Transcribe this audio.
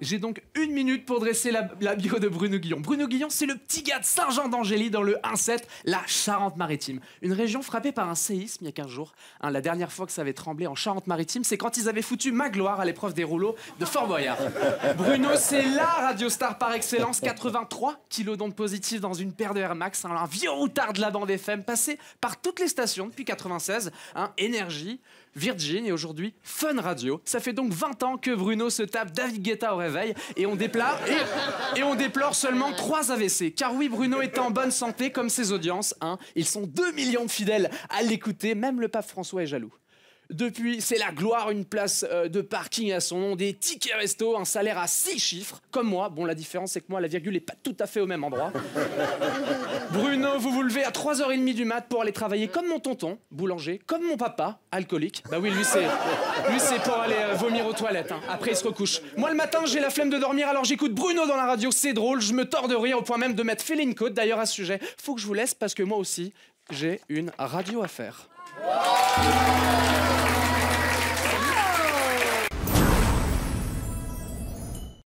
J'ai donc 1 minute pour dresser la bio de Bruno Guillon. Bruno Guillon, c'est le petit gars de Saint-Jean-d'Angély dans le 1-7, la Charente-Maritime. Une région frappée par un séisme il y a 15 jours. La dernière fois que ça avait tremblé en Charente-Maritime, c'est quand ils avaient foutu Magloire à l'épreuve des rouleaux de Fort Boyard. Bruno, c'est la radiostar par excellence. 83 kilos d'ondes positives dans une paire de Air Max. Un vieux routard de la bande FM, passé par toutes les stations depuis 96. Énergie, Virgin et aujourd'hui Fun Radio. Ça fait donc 20 ans que Bruno se tape David Guetta au réveil et on déplore seulement 3 AVC. Car oui, Bruno est en bonne santé comme ses audiences. Ils sont 2 millions de fidèles à l'écouter. Même le pape François est jaloux. Depuis, c'est la gloire, une place de parking à son nom, des tickets resto, un salaire à 6 chiffres, comme moi. Bon, la différence, c'est que moi, la virgule n'est pas tout à fait au même endroit. Bruno, vous vous levez à 3h30 du mat pour aller travailler comme mon tonton, boulanger, comme mon papa, alcoolique. Bah oui, lui, c'est pour aller vomir aux toilettes. Après, il se recouche. Moi, le matin, j'ai la flemme de dormir, alors j'écoute Bruno dans la radio. C'est drôle, je me tords de rire au point même de mettre Féline Côte. D'ailleurs, à ce sujet, faut que je vous laisse parce que moi aussi, j'ai une radio à faire.